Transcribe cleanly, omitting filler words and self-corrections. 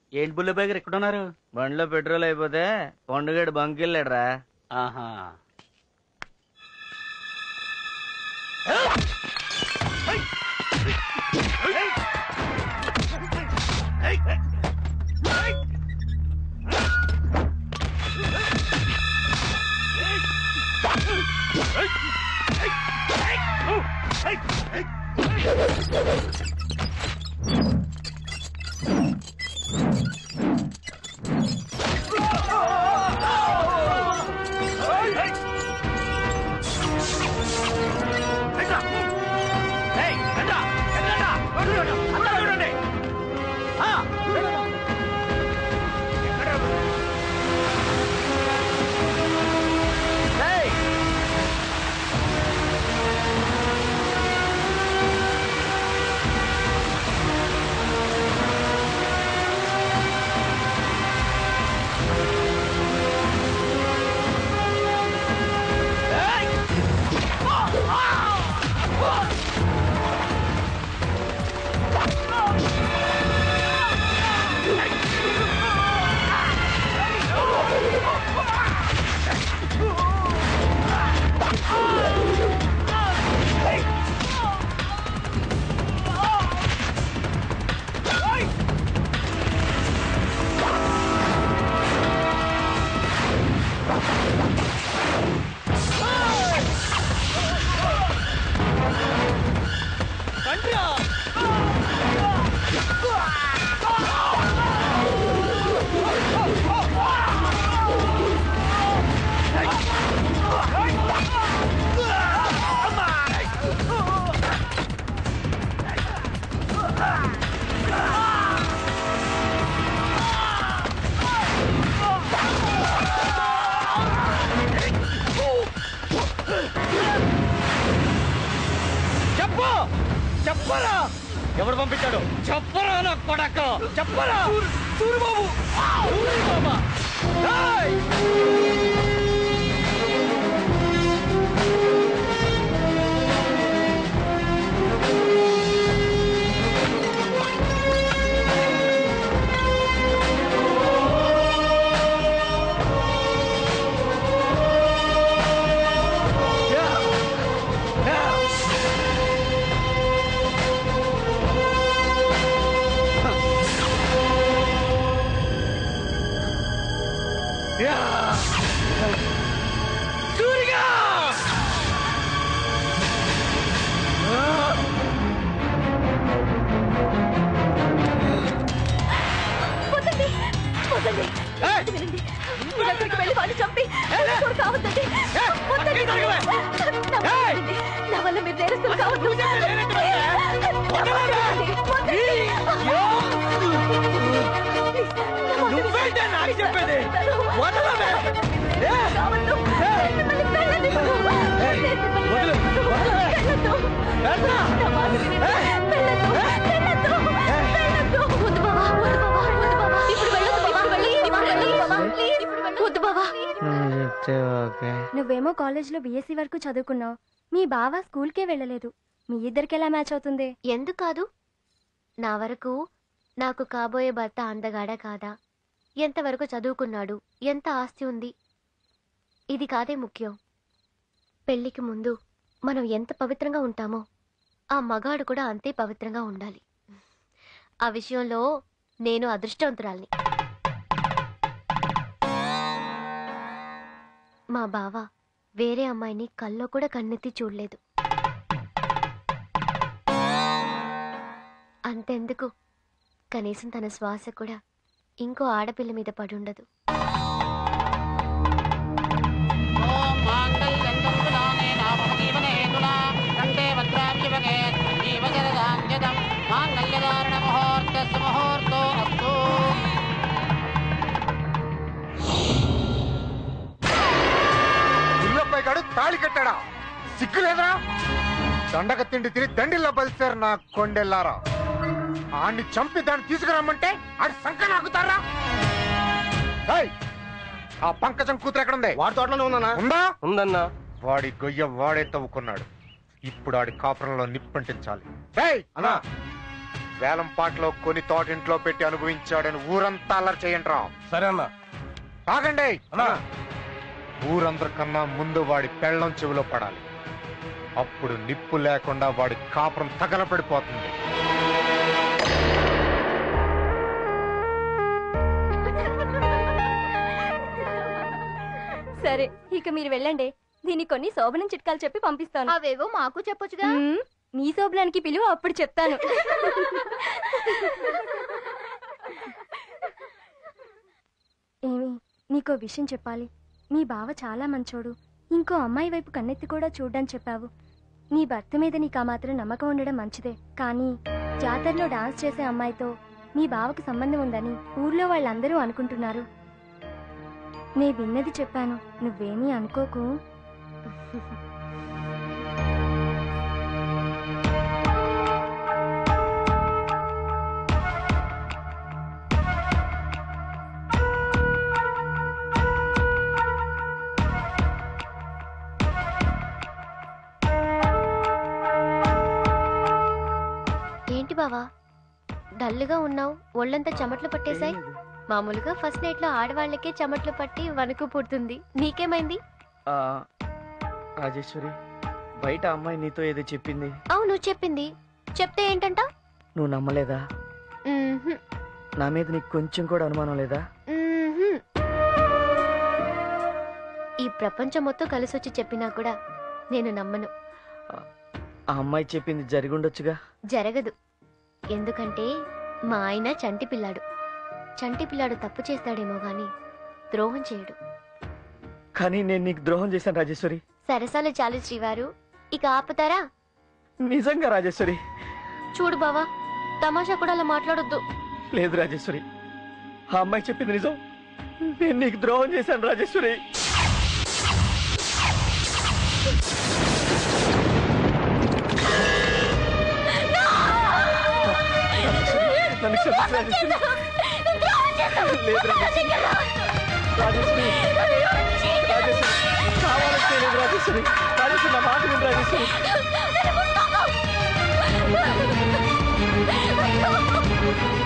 ఏంటి బుల్ల బేగర్ ఎక్కడున్నారు? బండిలో పెట్రోల్ అయిపోతే కొండగడు బంక్ వెళ్ళాడురా. ఆహా. చెప్పరా ఎవరు పంపించాడు? చెప్పరా నా కొడక, చెప్పరా. సూరిబాబు, సూరిబాబా. నా వల్ల మీరు నేరస్తులు కావద్దు. నువ్వేంటే నాకు చెప్పేది? నువ్వేమో కాలేజ్ లో బిఎస్సీ వరకు చదువుకున్నావు, మీ బావ స్కూల్ కే వెళ్ళలేదు. మీ ఇద్దరికి ఎలా మ్యాచ్ అవుతుంది? ఎందుకు కాదు? నా వరకు నాకు కాబోయే భర్త అందగాడా కాదా, ఎంతవరకు చదువుకున్నాడు, ఎంత ఆస్తి ఉంది, ఇది కాదే ముఖ్యం. పెళ్లికి ముందు మనం ఎంత పవిత్రంగా ఉంటామో ఆ మగాడు కూడా అంతే పవిత్రంగా ఉండాలి. ఆ విషయంలో నేను అదృష్టవంతురాల్ని. మా బావ వేరే అమ్మాయిని కల్లో కూడా కన్నెత్తి చూడలేదు. అంతెందుకు, కనీసం తన శ్వాస కూడా ఇంకో ఆడపిల్ల మీద పడుండదు. తాళి కట్టాడా? సిగ్గులేదరా? దండక తిండి తిని దండిల్లో బలిసారు నా కొండెల్లారా. ఆడిని చంపి దాన్ని తీసుకురమ్మంటే ఆడి సంక నాకుతారా? ఆ పంకజం కూతురు ఎక్కడుంది? వాడి తోటలోనే ఉందన్నా. ఉందా? ఉందన్నా. వాడి గొయ్య వాడే తవ్వుకున్నాడు. ఇప్పుడు ఆడి కాపురంలో నిప్పంటించాలి. అన్నా వేలం పాటలో కొని తోటింట్లో పెట్టి అనుభవించాడని ఊరంతా అల్లరి చేయండి రా. సరే అన్న. ఆగండి అన్నా. ఊరందరికన్నా ముందు వాడి పెళ్ళం చెవిలో పడాలి. అప్పుడు నిప్పు లేకుండా వాడి కాపురం తగలపడిపోతుంది. సరే ఇక మీరు వెళ్ళండి. దీనికి కొన్ని శోభనం చిట్కాలు చెప్పి పంపిస్తాను. అవేవో మాకు చెప్పొచ్చుగా. మీ శోభనానికి పిలువ, అప్పుడు చెప్తాను. ఏమి, నీకో విషయం చెప్పాలి. మీ బావ చాలా మంచోడు. ఇంకో అమ్మాయి వైపు కన్నెత్తి కూడా చూడ్డని చెప్పావు. నీ భర్త మీద నీకు ఆ మాత్రం నమ్మకం ఉండడం మంచిదే. కానీ జాతరలో డాన్స్ చేసే అమ్మాయితో మీ బావకు సంబంధం ఉందని ఊర్లో వాళ్ళందరూ అనుకుంటున్నారు. నే విన్నది చెప్పాను, నువ్వేమీ అనుకోకు. ఏంటి బావా డల్లుగా ఉన్నావు? ఒళ్ళంతా చెమట్లు పట్టేశాయి. మామూలుగా ఫస్ట్ నైట్ లో ఆడవాళ్ళకే చెమట్లు పట్టి వణుకు పుడుతుంది. నీకేమైంది? రాజేశ్వరి, బయట అమ్మాయి నీతో ఏదో చెప్పింది. అవును చెప్పింది. చెప్తే ఏంటంట? నువ్వు నమ్మలేదా? మ్మ్హ్మ్. నా మీద నీకు కొంచెం కూడా అనుమానం లేదా? మ్మ్హ్మ్. ఈ ప్రపంచం మొత్తం కలిసొచ్చి చెప్పినా కూడా నేను నమ్మను. ఆ అమ్మాయి చెప్పింది జరిగుండొచ్చుగా. జరగదు. ఎందుకంటే మా ఆయన చంటి పిల్లాడు. చంటి పిల్లాడు తప్పు చేస్తాడేమో గాని ద్రోహం చేయడు. కానీ నేను నీకు ద్రోహం చేశాను రాజేశ్వరి. సరసాలు చాలు శ్రీవారు, ఇక ఆపుతారా? నిజంగా రాజేశ్వరి. చూడు బావా, తమాషా కూడా అలా మాట్లాడొద్దు. లేదు రాజేశ్వరి, ఆ అమ్మాయి చెప్పింది నిజం. నేను నీకు ద్రోహం చేశాను రాజేశ్వరి. నన్ను క్షమించు రాజేశ్వరి. లేదు రాజేశ్వరి. రాజేశ్వరి, రాజేశ్వరి, కావాలని చేయలేదు రాజేశ్వరి. రాజేశ్వరి, నా మాట విను రాజేశ్వరి.